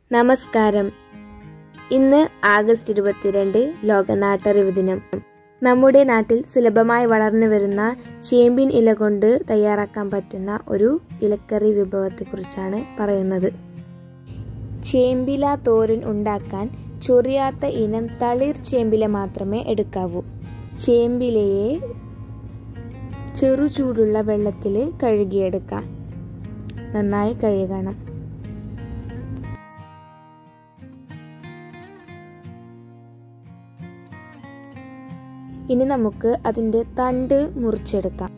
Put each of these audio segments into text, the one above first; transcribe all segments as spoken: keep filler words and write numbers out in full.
നമസ്കാരം. ഇന്ന് ആഗസ്റ്റ് ഇരുപത്തിരണ്ട് ലോക നാട്ടറിവ് ദിനം. നമ്മുടെ നാട്ടിൽ സുലഭമായി വളർന്നു വരുന്ന ചേമ്പിൻ ഇല കൊണ്ട് തയ്യാറാക്കാൻ പറ്റുന്ന ഒരു ഇലക്കറി വിഭവത്തെക്കുറിച്ചാണ് പറയുന്നത്. ചേമ്പില തോരൻ ഉണ്ടാക്കാൻ ചൊറിയാത്ത ഇനം തളിർ ചേമ്പില മാത്രമേ എടുക്കാവൂ. ചേമ്പിലയെ ചെറു ചൂടുള്ള വെള്ളത്തിൽ കഴുകിയെടുക്കാം. നന്നായി കഴുകണം. ഇനി നമുക്ക് അതിൻ്റെ തണ്ട് മുറിച്ചെടുക്കാം.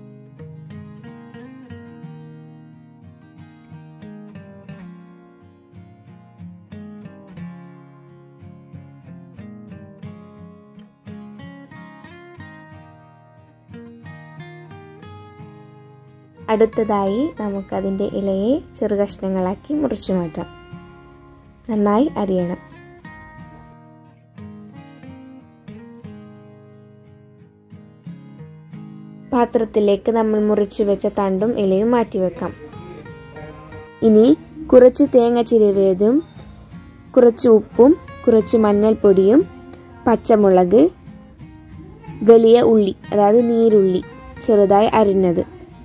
അടുത്തതായി നമുക്കതിൻ്റെ ഇലയെ ചെറുകഷ്ണങ്ങളാക്കി മുറിച്ചു മാറ്റാം. നന്നായി അരിയണം. പാത്രത്തിലേക്ക് നമ്മൾ മുറിച്ചു വെച്ച തണ്ടും ഇലയും മാറ്റിവെക്കാം. ഇനി കുറച്ച് തേങ്ങ ചിരവിയതും കുറച്ച് ഉപ്പും കുറച്ച് മഞ്ഞൾപ്പൊടിയും പച്ചമുളക്, വലിയ ഉള്ളി അതായത് നീരുള്ളി ചെറുതായി അരിഞ്ഞത്,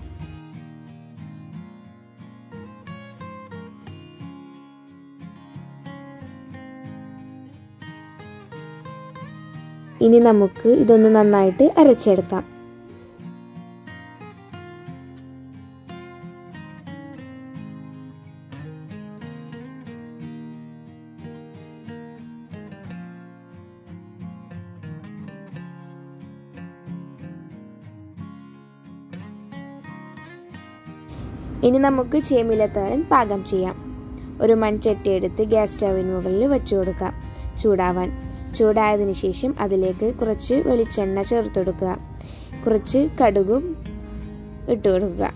ഇനി നമുക്ക് ഇതൊന്ന് നന്നായിട്ട് അരച്ചെടുക്കാം. ഇനി നമുക്ക് ചേമ്പിലത്തോരൻ പാകം ചെയ്യാം. ഒരു മൺചട്ടി എടുത്ത് ഗ്യാസ് സ്റ്റവിന് മുകളിൽ വെച്ചു കൊടുക്കാം ചൂടാവാൻ. ചൂടായതിനു ശേഷം അതിലേക്ക് കുറച്ച് വെളിച്ചെണ്ണ ചേർത്ത് കൊടുക്കുക. കുറച്ച് കടുകും ഇട്ട് കൊടുക്കുക.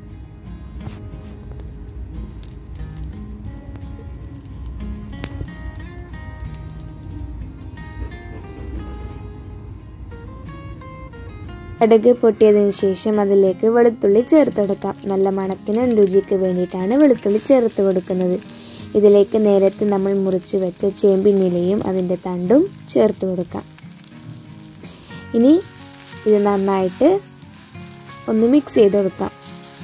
കടുക് പൊട്ടിയതിന് ശേഷം അതിലേക്ക് വെളുത്തുള്ളി ചേർത്ത് കൊടുക്കാം. നല്ല മണത്തിനും രുചിക്ക് വേണ്ടിയിട്ടാണ് വെളുത്തുള്ളി ചേർത്ത് കൊടുക്കുന്നത്. ഇതിലേക്ക് നേരത്തെ നമ്മൾ മുറിച്ചു വെച്ച ചേമ്പിനിലയും അതിൻ്റെ തണ്ടും ചേർത്ത് കൊടുക്കാം. ഇനി ഇത് നന്നായിട്ട് ഒന്ന് മിക്സ് ചെയ്ത് കൊടുക്കാം.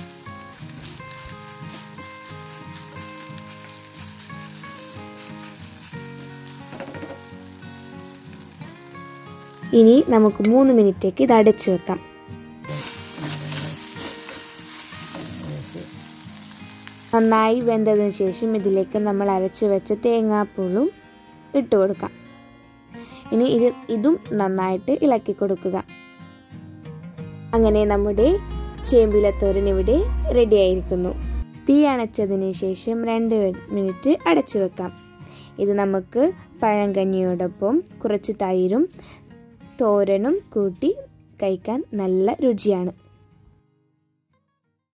ഇനി നമുക്ക് മൂന്ന് മിനിറ്റേക്ക് ഇത് അടച്ചു വെക്കാം. നന്നായി വെന്തതിന് ശേഷം ഇതിലേക്ക് നമ്മൾ അരച്ചു വെച്ച തേങ്ങാപ്പൂളും ഇട്ട് കൊടുക്കാം. ഇനി ഇത് ഇതും നന്നായിട്ട് ഇളക്കി കൊടുക്കുക. അങ്ങനെ നമ്മുടെ ചേമ്പിലത്തോരൻ ഇവിടെ റെഡി ആയിരിക്കുന്നു. തീ അണച്ചതിന് ശേഷം രണ്ട് മിനിറ്റ് അടച്ചു വെക്കാം. ഇത് നമുക്ക് പഴങ്കഞ്ഞിയോടൊപ്പം കുറച്ച് തൈരും തോരനും കൂട്ടി കഴിക്കാൻ നല്ല രുചിയാണ്.